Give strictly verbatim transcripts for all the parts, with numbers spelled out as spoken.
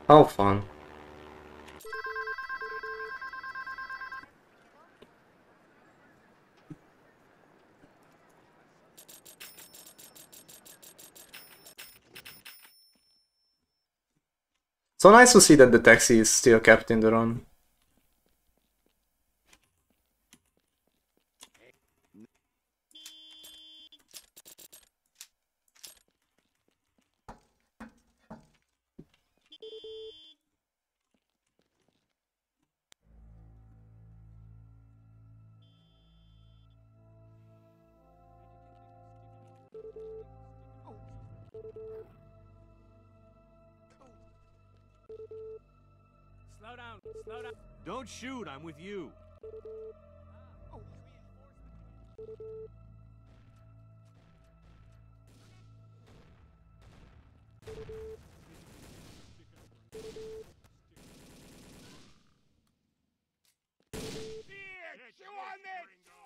How fun. So nice to see that the taxi is still kept in the run. Slow down, slow down. Don't shoot, I'm with you. Bitch, you want it?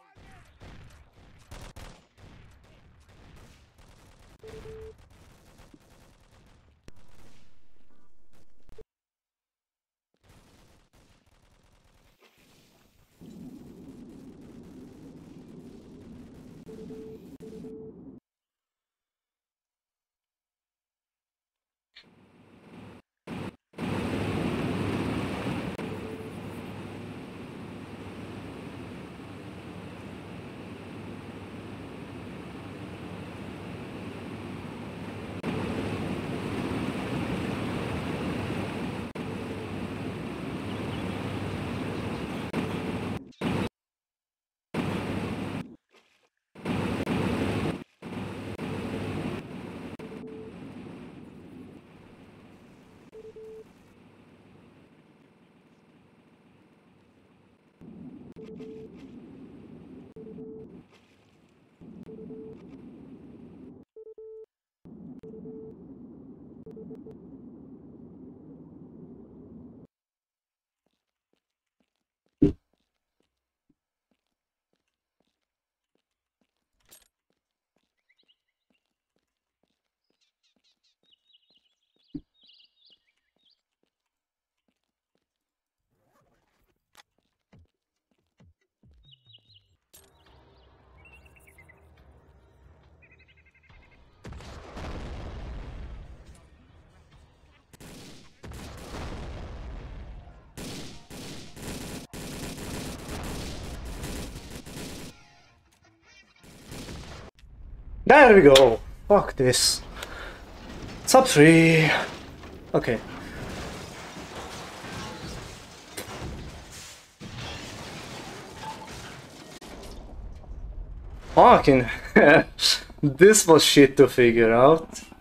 There we go. Fuck this. Sub three. Okay. Fucking this was shit to figure out.